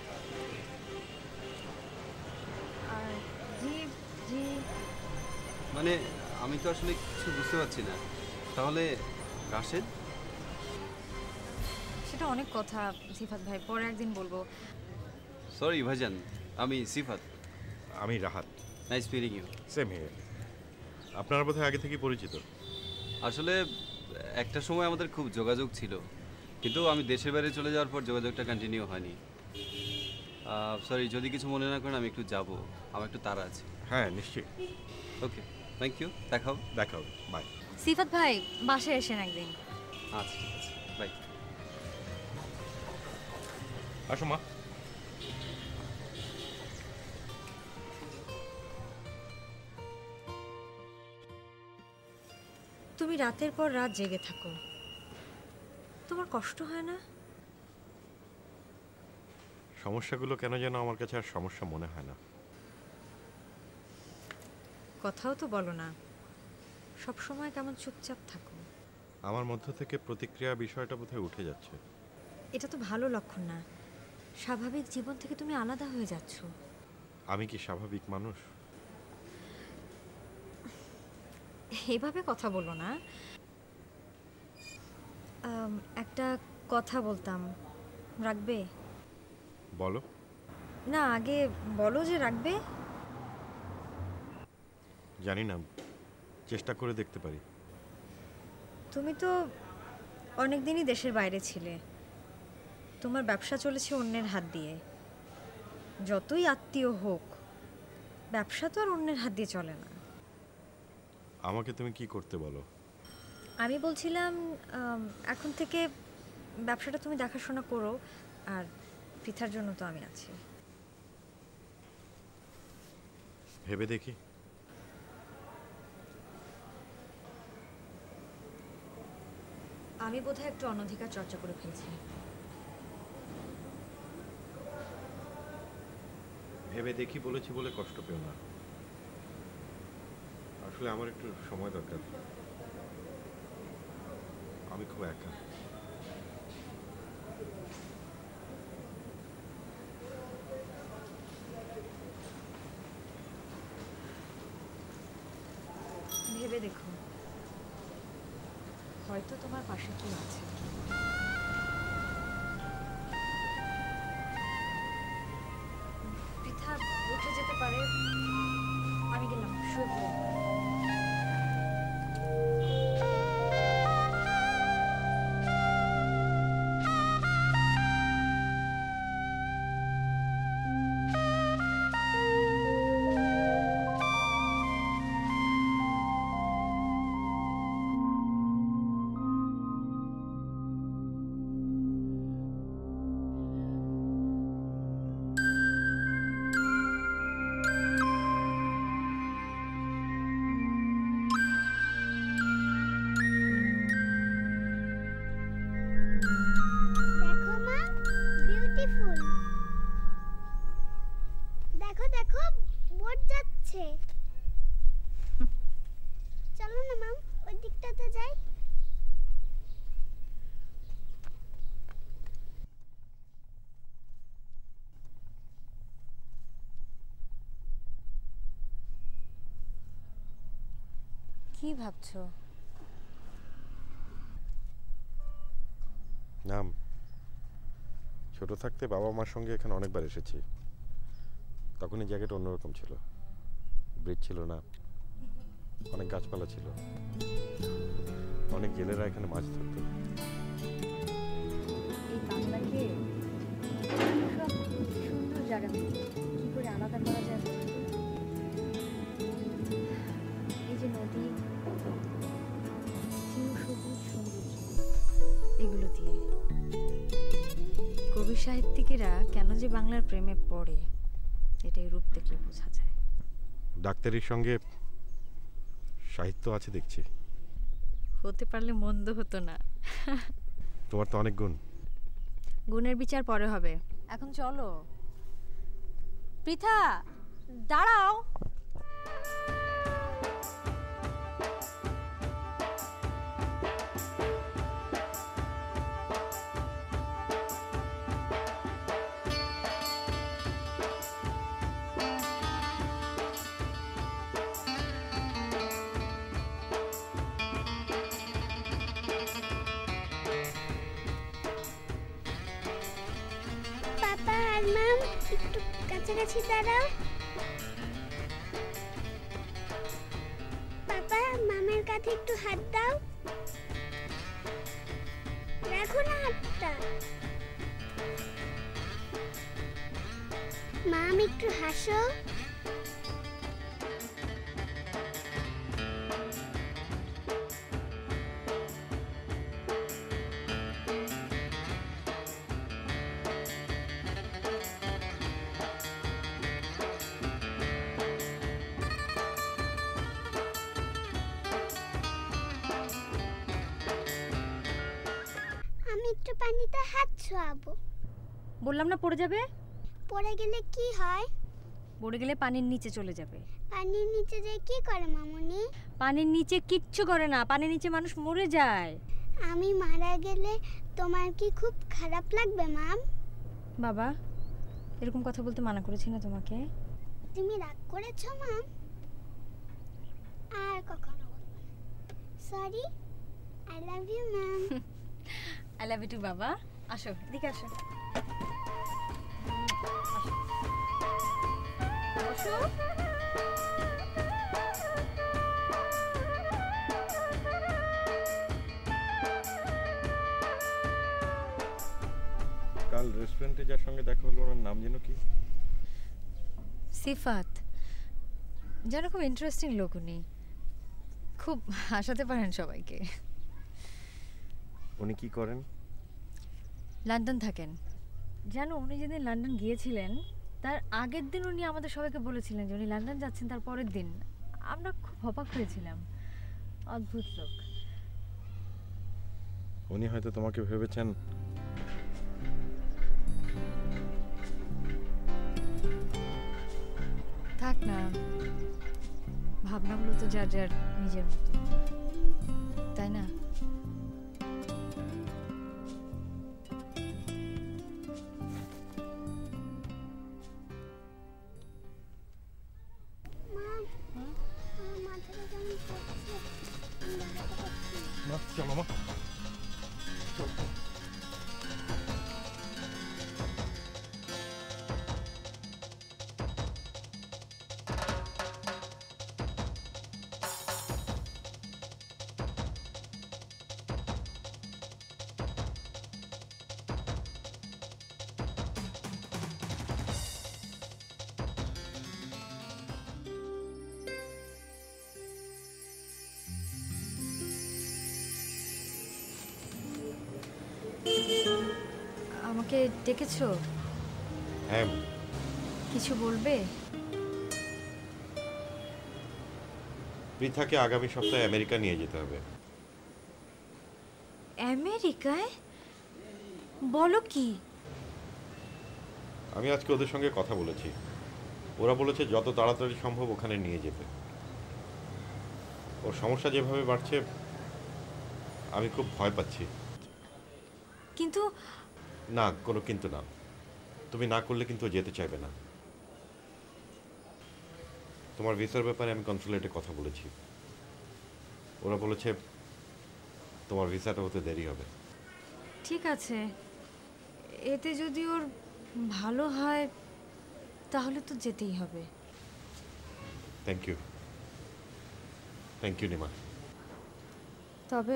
আহ, জি জি। মানে আমি তো আসলে কিছু বুঝতে পারছি না। তাহলে রাশেদ? সেটা অনেক কথা সিফাত ভাই, পরে একদিন বলবো। সরি ভাইজান, আমি সিফাত। আমি Rahat. Nice meeting you. Same here. আপনারা বোধহয় আগে থেকেই পরিচিত। আসলে একটা সময় আমাদের খুব যোগাযোগ ছিল, কিন্তু আমি দেশের বাইরে চলে যাওয়ার পর যোগাযোগটা কন্টিনিউ হয়নি। সরি, যদি কিছু মনে না করেন আমি একটু যাব, আমার একটু তাড়া আছে। হ্যাঁ নিশ্চয়ই। ওকে, থ্যাংক ইউ, দেখা হবে। দেখা হবে, বাই। সিফাত ভাই, বাসায় এসেন একদিন। আচ্ছা ঠিক আছে, বাই। আসো মা। তুমি রাতের পর রাত জেগে থাকো, তোমার কষ্ট হয় না? সমস্যাগুলো কেন যেন আমার কাছে আর সমস্যা মনে হয় না। কথাও তো বলো না, সব সময় কেমন চুপচাপ থাকো। আমার মধ্য থেকে প্রতিক্রিয়া বিষয়টা বোধহয় উঠে যাচ্ছে। এটা তো ভালো লক্ষণ না। স্বাভাবিক জীবন থেকে তুমি আলাদা হয়ে যাচ্ছ। আমি কি স্বাভাবিক মানুষ? এভাবে কথা বলো না। আম, একটা কথা বলতাম, রাখবে? বলো। না, আগে বলো যে রাখবে। জানি না, চেষ্টা করে দেখতে পারি। তুমি তো অনেক দিনই দেশের বাইরে ছিলে, তোমার ব্যবসা চলেছে অন্যের হাত দিয়ে। যতই আত্মীয় হোক, ব্যবসা তো আর অন্যের হাত দিয়ে চলে না। আমাকে তুমি কি করতে বলো? আমি বলছিলাম আম, এখন থেকে ব্যবসাটা তুমি দেখাশোনা করো, আর পৃথার জন্য তো আমি আছি। ভেবে দেখি। আমি বোধহয় একটু অনধিকার চর্চা করে ফেলছি। ভেবে দেখি বলেছি বলে কষ্ট পেও না, আসলে আমার একটু সময় দরকার, আমি খুব একা। ভেবে দেখো, হয়তো তোমার পাশে কেউ আছে। পৃথা উঠে যেতে পারে, আমি গেলাম, শুয়ে পড়ো। দেখো মা, বিউটিফুল। দেখো দেখো, বোট যাচ্ছে। চলো না মাম, ওই দিকটাতে যাই। কি ভাবছো? নাম ছোট থাকতে বাবা মার সঙ্গে এখানে অনেকবার এসেছি, তখন এই জায়গাটা অন্যরকম ছিল, ব্রিজ ছিল না, অনেক গাছপালা ছিল, অনেক জেলেরা এখানে মাছ ধরত। এই বাংলাকে সব সুন্দর জায়গা থেকে কি করে আলাদা করা যায় বলো তো? এই যে নদী, চির সবুজ সৌন্দর্য, এগুলো দিয়ে কবি সাহিত্যিকেরা কেন যে বাংলার প্রেমে পড়ে, এটাই রূপ দেখলে বোঝা যায়। ডাক্তারির সঙ্গে সাহিত্য আছে দেখছি। হতে পারলে মন্দ হতো না। তোমার তো অনেক গুণ। গুণের বিচার পরে হবে, এখন চলো। পৃথা, দাঁড়াও। পাপা আর মাম, একটু কাছাকাছি দাঁড়াও। পাপা, মামের কাঁধে একটু হাত দাও। রাখো না হাতটা। মাম, একটু হাসো। আমি একটু পানিতে হাত ছোঁয়াবো। বললাম না পড়ে যাবে। পড়ে গেলে কি হয়? পড়ে গেলে পানির নিচে চলে যাবে। পানির নিচে যেয়ে কি করে মামুনি? পানির নিচে কিচ্ছু করে না, পানির নিচে মানুষ মরে যায়। আমি মারা গেলে তোমার কি খুব খারাপ লাগবে মাম? বাবা, এরকম কথা বলতে মানা করেছি না তোমাকে? তুমি রাগ করেছো মাম? আর কখনো বলবো না। Sorry, I love you ma'am. I love you too বাবা। আসো, এদিকে আসো। আসো। কাল রেস্টুরেন্টে যার সঙ্গে দেখা হলো, ওনার নাম যেন কি? সিফাত। যেন খুব ইন্টারেস্টিং লোক উনি, খুব হাসাতে পারেন সবাইকে। উনি কি করেন? লন্ডন থাকেন। জানো, উনি যেদিন লন্ডন গিয়েছিলেন তার আগের দিন উনি আমাদের সবাইকে বলেছিলেন যে উনি লন্ডন যাচ্ছেন, তার পরের দিন। আমরা খুব অবাক হয়েছিলাম। অদ্ভুত লোক। উনি হয়তো তোমাকে ভেবেছেন থাক না, ভাবনাগুলো তো যার যার নিজের মতো, তাই না? চলো মা। আমাকে ডেকেছো? হ্যাঁ, কিছু বলবে? পৃথাকে আগামী সপ্তাহে আমেরিকা নিয়ে যেতে হবে। আমেরিকায়? বলো কি? আমি আজকে ওদের সঙ্গে কথা বলেছি, ওরা বলেছে যত তাড়াতাড়ি সম্ভব ওখানে নিয়ে যেতে। ওর সমস্যা যেভাবে বাড়ছে আমি খুব ভয় পাচ্ছি। কিন্তু না, কোনো কিন্তু না, তুমি না করলে কিন্তু ও যেতে চাইবে না। তোমার ভিসার ব্যাপারে আমি কনসুলেটে কথা বলেছি, ওরা বলেছে তোমার ভিসাটা হতে দেরি হবে। ঠিক আছে, এতে যদি ওর ভালো হয় তাহলে তো যেতেই হবে। Thank you, thank you Nima. তবে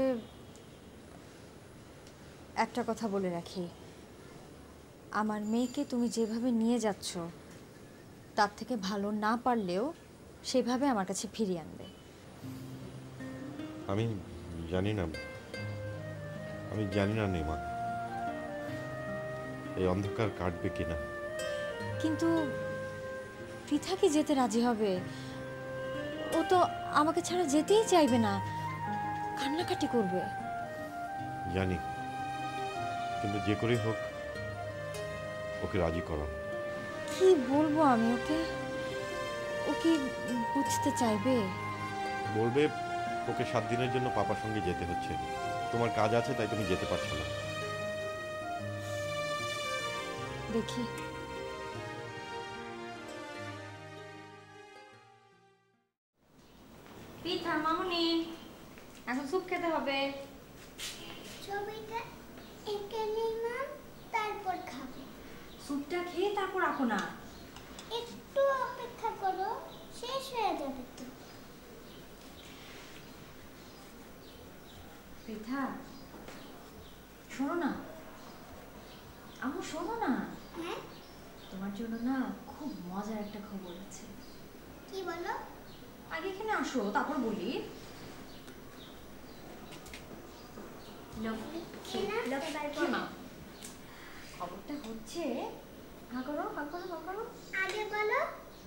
একটা কথা বলে রাখি, আমার মেয়েকে তুমি যেভাবে নিয়ে যাচ্ছ তার থেকে ভালো না পারলেও সেভাবে আমার কাছে ফিরিয়ে আনবে। আমি জানি না, আমি জানি না নিমা এই অন্ধকার কাটবে কিনা। কিন্তু পৃথা কি যেতে রাজি হবে? ও তো আমাকে ছাড়া যেতেই চাইবে না, কান্নাকাটি করবে। জানি, কিন্তু যে করেই হোক ওকে রাজি করো। কি বলবো আমি ওকে? ও কি বুঝতে চাইবে? বলবে ওকে সাত দিনের জন্য পাপার সঙ্গে যেতে হচ্ছে, তোমার কাজ আছে তাই তুমি যেতে পারছো না। দেখি। পিঠা মামুনি, এখন স্যুপ খেতে হবে। ছবিটা এঁকে নেই মা, তারপর খাবো। স্যুপটা খেয়ে তারপর রাখো না। একটু অপেক্ষা করো, শেষ হয়ে যাবে তো। পিঠা শোনো না, আমু শোনো না, হ্যাঁ, তোমার জন্য না খুব মজার একটা খবর আছে। কি বলো? আগে এখানে আসো, তারপর বলি। খবরটা হচ্ছে, হা করো হা করো হা করো। আগে বলো।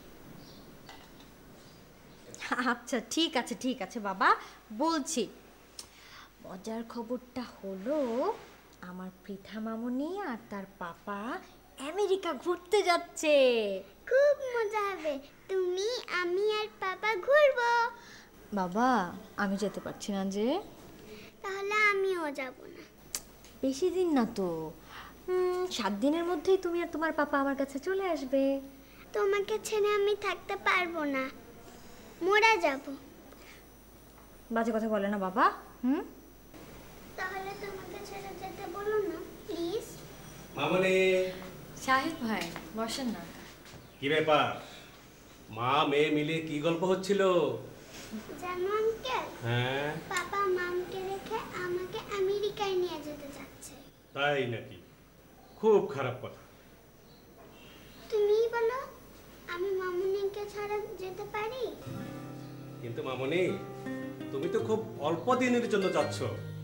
আচ্ছা ঠিক আছে ঠিক আছে বাবা, বলছি। মজার খবরটা হলো আমার পৃথা মামুনি আর তার পাপা আমেরিকা ঘুরতে যাচ্ছে। খুব মজা হবে, তুমি আমি আর পাপা ঘুরবো। বাবা আমি যেতে পারছি না যে। তাহলে আমিও যাব না। বেশি দিন না তো, উম, সাত দিনের মধ্যেই তুমি আর তোমার পাপা আমার কাছে চলে আসবে। তোমাকে ছেড়ে আমি থাকতে পারবো না, মরে যাব। বাজে কথা বলে না বাবা। হুম, তাহলে তোমাকে ছেড়ে যেতে বলো না প্লিজ। মামনি, শাহিদ ভাই বসেন না। কি ব্যাপার? মা মেয়ে মিলে কি গল্প হচ্ছিল? জানো আঙ্কেল, হ্যাঁ, পাপা মামকে রেখে আমাকে আমেরিকায় নিয়ে যেতে চাচ্ছে। তাই নাকি? খুব খারাপ কথা। তুমিই বলো, আমি মামুনিকে ছাড়া যেতে পারি? কিন্তু মামনি, তুমি তো খুব অল্প দিনের জন্য যাচ্ছ।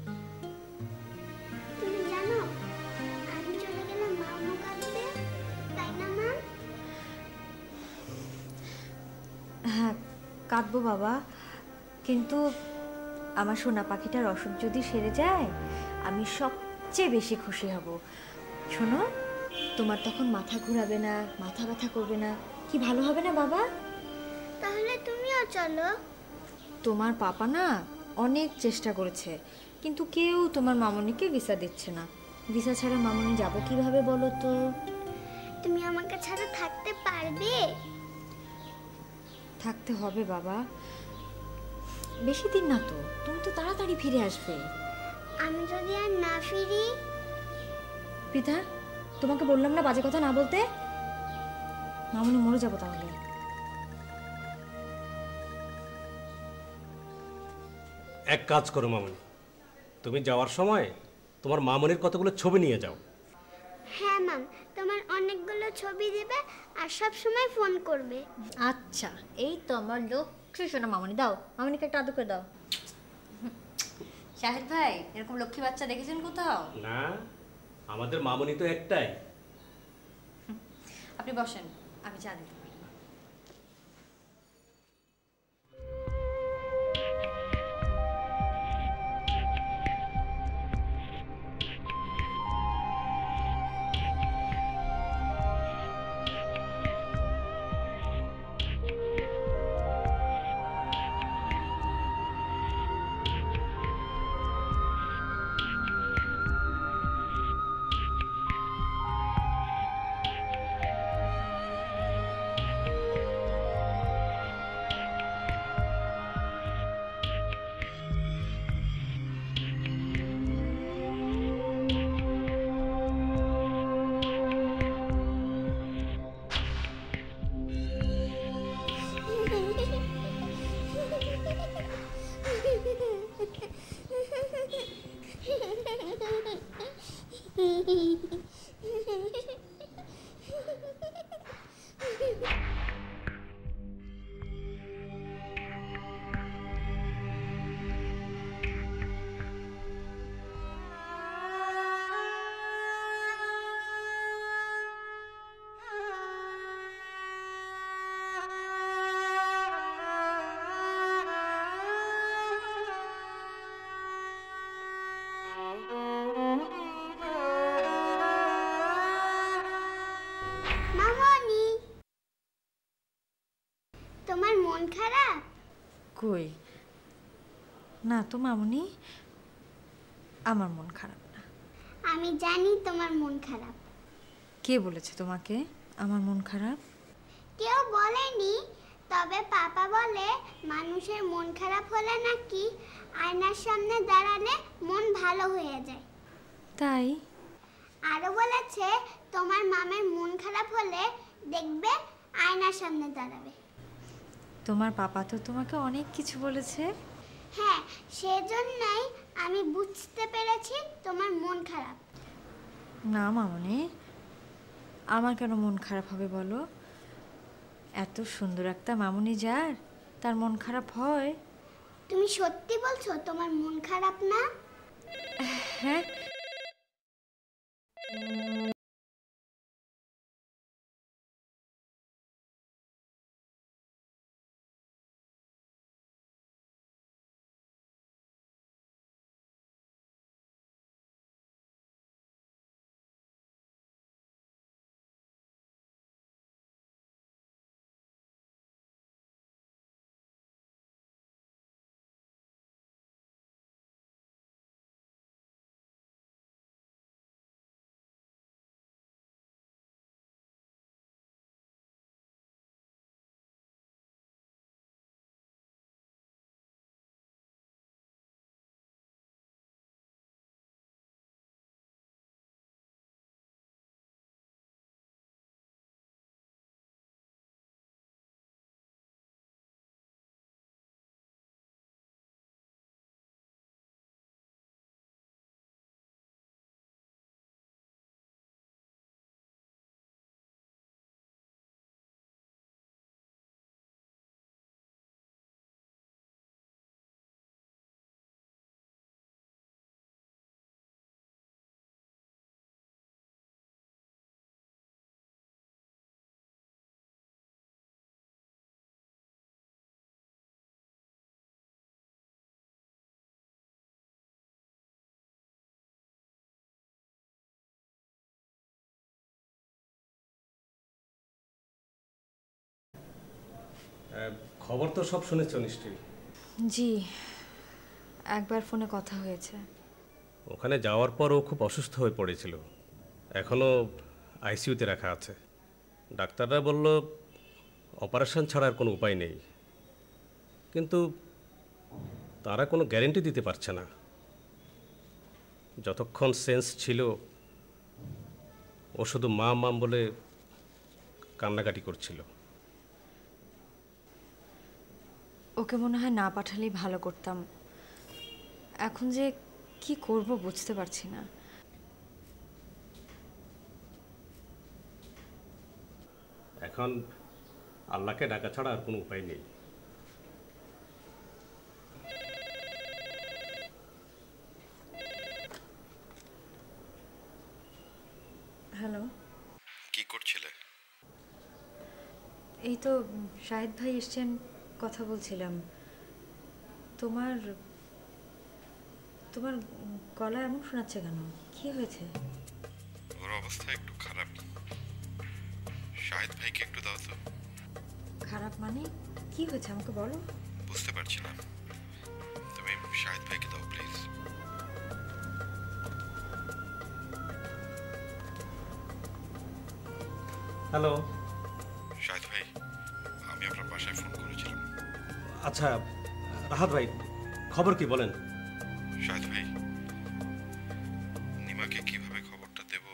তুমি জানো আমি চলে গেলে মামু কাঁদবে, তাই না মা? হ্যাঁ কাঁদবো বাবা, কিন্তু আমার সোনা পাখিটার অসুখ যদি সেরে যায় আমি সবচেয়ে বেশি খুশি হব। শোনো, তোমার তখন মাথা ঘোরাবে না, মাথা ব্যথা করবে না, কি ভালো হবে না বাবা? তাহলে তুমিও চলো। তোমার পাপা না অনেক চেষ্টা করেছে, কিন্তু কেউ তোমার মামনিকে ভিসা দিচ্ছে না। ভিসা ছাড়া মামনি যাবো কিভাবে বলো তো? তুমি আমাকে ছাড়া থাকতে পারবে? থাকতে হবে বাবা, বেশি দিন না তো, তুমি তো তাড়াতাড়ি ফিরে আসবে। আমি যদি আর না ফিরি? পিতা, তোমাকে বললাম না বাজে কথা না বলতে। মামনি মরে যাবো তাহলে। এক কাজ করো মামনি, তুমি যাওয়ার সময় তোমার মামনির কতগুলো ছবি নিয়ে যাও। হ্যাঁ মাম, তোমার অনেকগুলো ছবি দেবে আর সব সময় ফোন করবে। আচ্ছা, এই তো আমার লক্ষ্মী শোনা মামনি। দাও, মামনিকে একটা আদর করে দাও। শাহেদ ভাই, এরকম লক্ষ্মী বাচ্চা দেখেছেন কোথাও? না, আমাদের মামনি তো একটাই। আপনি বসেন, আমি চা দিতে পারি। মামনি, তোমার মন খারাপ? কই না তো মামনি, আমার মন খারাপ না। আমি জানি তোমার মন খারাপ। কে বলেছে তোমাকে আমার মন খারাপ? কেউ বলেনি, তবে পাপা বলে মানুষের মন খারাপ হলে নাকি আয়নার সামনে দাঁড়ালে মন ভালো হয়ে যায়। তাই? আরো বলেছে তোমার মামের মন খারাপ হলে দেখবে আয়নার সামনে দাঁড়াবে। তোমার পাপা তো তোমাকে অনেক কিছু বলেছে। হ্যাঁ, সেজন্যই আমি বুঝতে পেরেছি তোমার মন খারাপ। না মামনি, আমার কেন মন খারাপ হবে বলো? এত সুন্দর একটা মামনি যার, তার মন খারাপ হয়? তুমি সত্যি বলছো তোমার মন খারাপ না? হ্যাঁ। খবর তো সব শুনেছ নিশ্চয়ই। জি, একবার ফোনে কথা হয়েছে। ওখানে যাওয়ার পর ও খুব অসুস্থ হয়ে পড়েছিল, এখনও আইসিইউতে রাখা আছে। ডাক্তাররা বলল অপারেশন ছাড়া আর কোনো উপায় নেই, কিন্তু তারা কোনো গ্যারেন্টি দিতে পারছে না। যতক্ষণ সেন্স ছিল ও শুধু মা মাম বলে কান্নাকাটি করছিল। ওকে মনে হয় না পাঠালেই ভালো করতাম। এখন যে কি করব বুঝতে পারছি না। এখন আল্লাহকে ডাকা ছাড়া আর কোনো উপায় নেই। হ্যালো, কি করছিলে? এই তো শাহিদ ভাই এসছেন, কথা বলছিলাম। তোমার তোমার গলা এমন শোনাচ্ছে কেন? কি হয়েছে? ওর অবস্থা একটু খারাপ। শাহিদ ভাইকে একটু দাও তো। খারাপ মানে কি হয়েছে আমাকে বলো। বুঝতে পারছি না, তুমি শাহিদ ভাইকে দাও প্লিজ। হ্যালো শাহিদ ভাই, আমি আপনার বাসায় ফোন করেছিলাম। আচ্ছা রাহাত ভাই, খবর কি বলেন? শাহিদ ভাই, নিমাকে কিভাবে খবরটা দেব?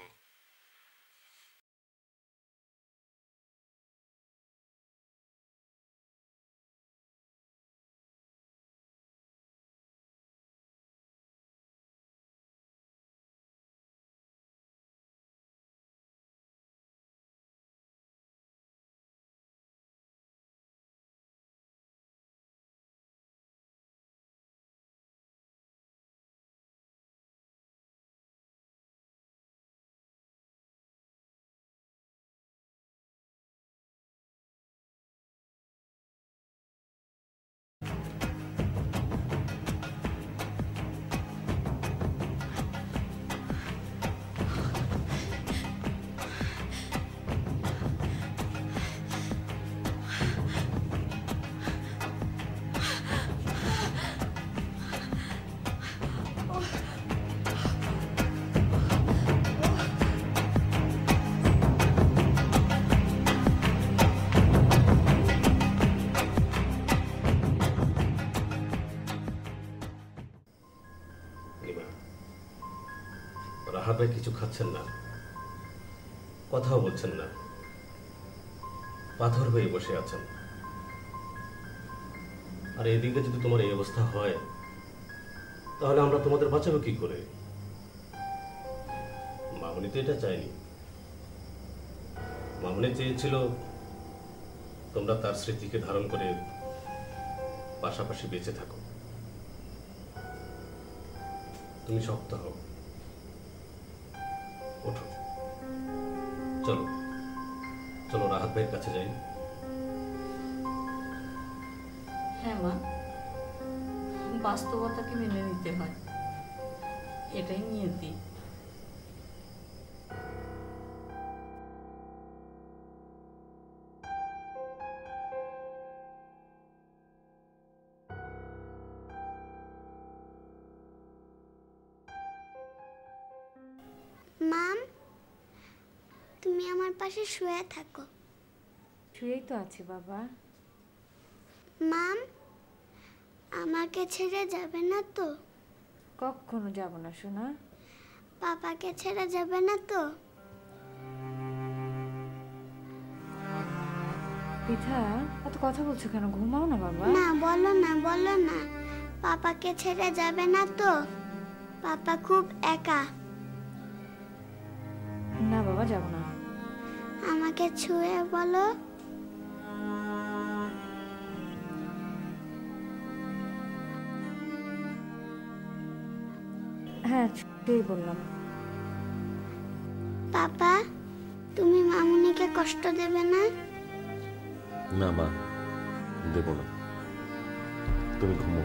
রাহাত ভাই কিছু খাচ্ছেন না, কথাও বলছেন না, পাথর হয়ে বসে আছেন। আর এদিকে যদি তোমার এই অবস্থা হয় তাহলে আমরা তোমাদের বাঁচাবো কি করে? মামনি তো এটা চায়নি। মামনি চেয়েছিল তোমরা তার স্মৃতিকে ধারণ করে পাশাপাশি বেঁচে থাকো। তুমি শক্ত হও, ওঠো, চলো চলো রাহাত ভাইয়ের কাছে যাই। হ্যাঁ মা, বাস্তবতাকে মেনে নিতে হয়, এটাই নিয়তি। মাম, তুমি আমার পাশে শুয়ে থাকো। শুয়েই তো আছি বাবা। মাম, আমাকে ছেড়ে যাবে না তো? কখনো যাব না সোনা। পাপাকে ছেড়ে যাবে না তো? পিঠা, এত কথা বলছো কেন? ঘুমাও না বাবা। না, বলো না, বলো না। পাপাকে ছেড়ে যাবে না তো? পাপা খুব একা। না বাবা, যাব না। আমাকে ছুঁয়ে বলো। হ্যাঁ, ছুঁয়েই বললাম। পাপা, তুমি মামুনিকে কষ্ট দেবে না? না মা, দেব না। তুমি ঘুমো।